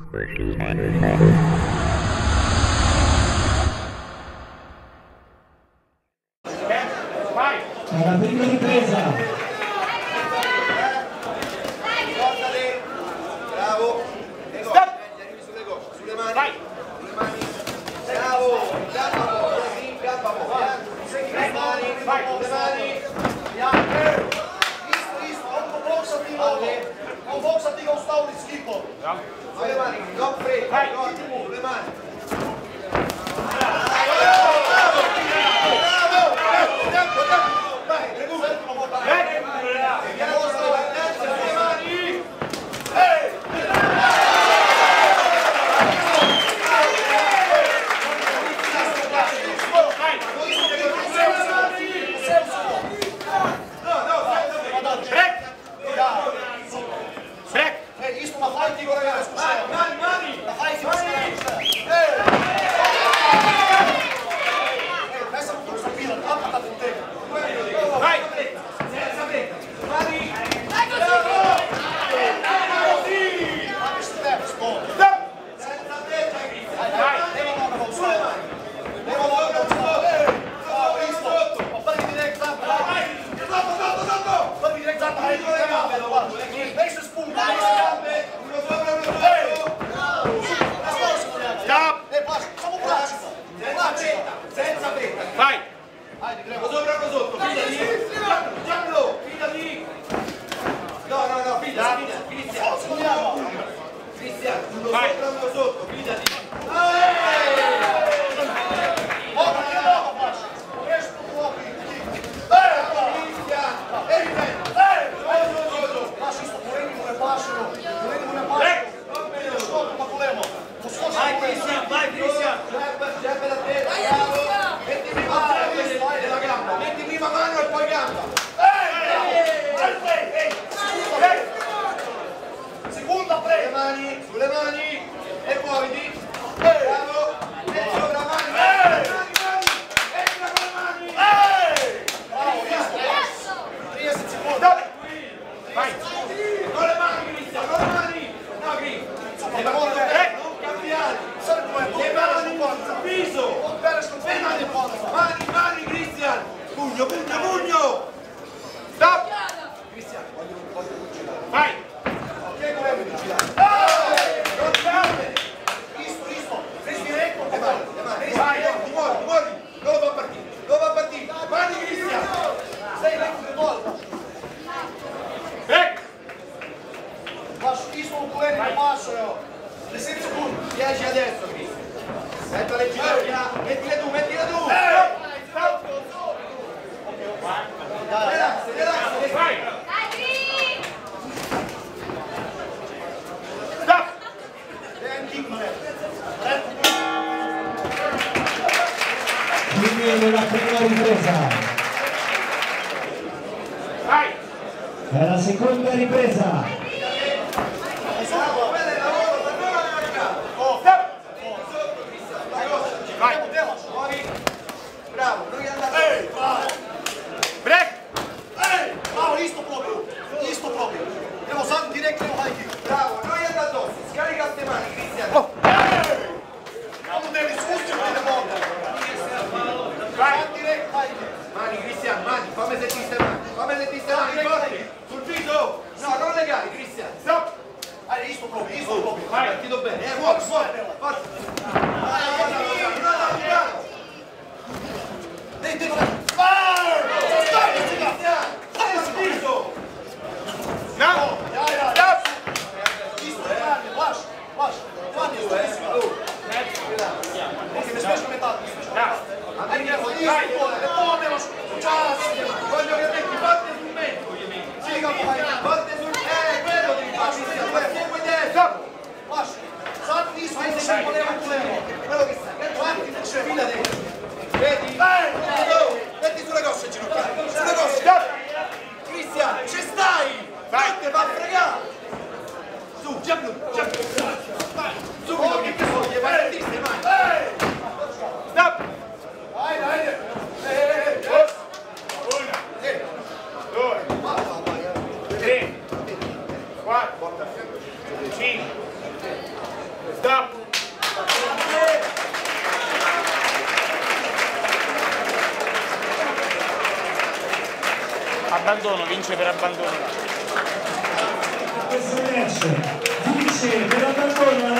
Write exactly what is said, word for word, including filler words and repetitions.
Alla prima ripresa. Bravo. Stop. Arrivi sulle cosce, sulle mani. Vai. Sulle mani. Bravo. Gamba fuori, sì, gamba fuori. Sulle mani, vai, sulle mani. Isto, isto, on boksati ovo. On boksati ga ustavili s kipom. Sulle mani, non frega. Vai, sulle mani. Sulle mani e muoviti. Bravo. E sopra mani. Entra con le mani. Bravo, trenta secondi. Vai. Con le mani, Cristian, con le mani. No, Cristian. Non cambiare. Le mani sul viso. Le mani, mani, mani, Cristian. Pugno, pugno, pugno. Stop. Cristian, voglio cucinare. Vai. Ok, volevo cucinare. Vai, ti muovi, ti muovi, dove va a partire? Dove va a partire? Vai Cristian! Sei lento di volta! Ecco! Passo, isto un coleno che passo io! sette secondi! dieci adesso Cristian! Senta le ginocchia! Mettile tu, mettile tu! Relax, relax! Vai! Stop! Quindi nella prima ripresa. Vai! È la seconda ripresa. Vai! Bravo, non andare! Break! Bravo, isto proprio! Isto proprio! Evo sad direktno u high kick. Bravo, non andare addosso! Scarica le mani, Cristian! Ovo ne li spustimo i ne mogu. Vai! Direkt high kick. Mani, Cristian, mani, fammi sentire ste mani! Fammi sentire ste mani, forti! Sul viso! No, non legare, Cristian! Stop! Ajde, isto proprio, isto proprio. Vai, partito bene, eh, muovi, muovi! Forza! Dej, dej, dej. Stavite si ga! Stavite si ga! Ja, ja, ja. Stop! Isto je radi, baš, baš. Fan je, stavi si ga. Ti ne smiješ metati, ne smiješ metati. Ajde, isto, isto, ne pomoš. Čas. Voglio che metti forte sul mezzo, Sì, capo, vai. forte sul... Eh, quello devi fare, Cristian, due fuoco dietro! Baš. Sad isto, isto se voleva kulemo. Quello che sai, Guardi, ne c'è. fila dentro! Vedi? Metti sulle cosce ginocchiate, sulle cosce! Cristian, ci stai! Vai, te va a fregare! Su, jump, jump! Vai, subito che ti soglie, vai a tiste, vai! Stop! Ajde, ajde. Una, due, tre, Stop. Abbandono, vince per abbandono. Questo match vince per abbandono